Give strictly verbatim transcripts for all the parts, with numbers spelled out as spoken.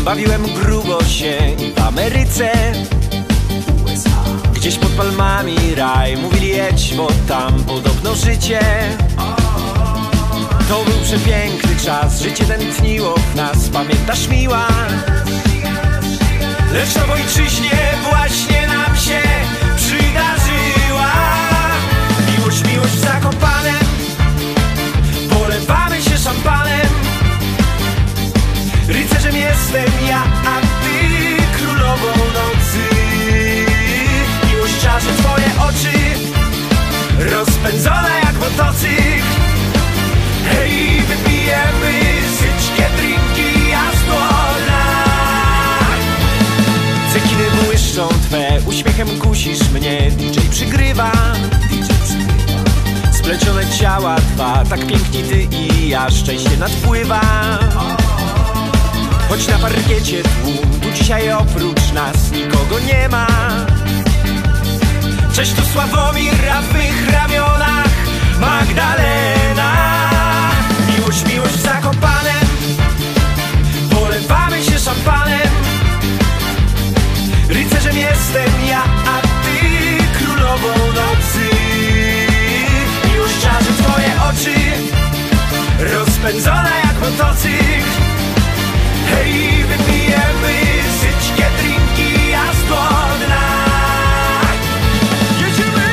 Bawiłem grubo się i w Ameryce, gdzieś pod palmami raj. Mówili jedź, bo tam podobno życie. To był przepiękny czas, życie tętniło w nas, pamiętasz miła? Lecz na ojczyźnie właśnie nam się przydarzyła miłość, miłość w Zakopanem. Polewamy się szampanem. Rycerzem jestem ja, a ty królową nocy. Miłość czarzy twoje oczy, rozpędzona jak motocykl. Hej, wypijemy syćkie drinki, jasno tak. Cekiny błyszczą twe, uśmiechem kusisz mnie. D J przygrywa, D J przygrywa. Splecione ciała dwa, tak piękni ty i ja, szczęście nadpływa. Choć na parkiecie tłum, tu dzisiaj oprócz nas nikogo nie ma. Cześć, tu Sławomir, a w mych ramionach Magdalena. Miłość, miłość w Zakopanem. Polewamy się szampanem. Rycerzem jestem ja, a ty królową nocy. Miłość czarzy twoje oczy, rozpędzona jak motocykl. Hej, wypijemy syćkie drinki, a zgodna. Jedziemy!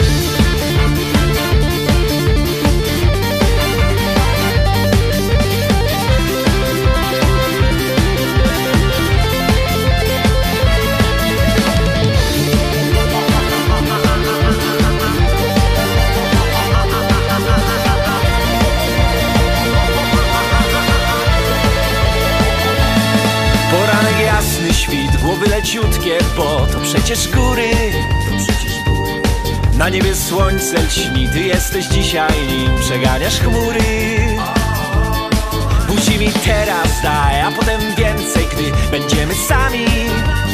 Poranek jasny, świt, głowy leciutkie, bo to przecież góry, to przecież góry. Na niebie słońce lśni, ty jesteś dzisiaj nim przeganiasz chmury. Buzi mi teraz daj, a potem więcej, gdy będziemy sami.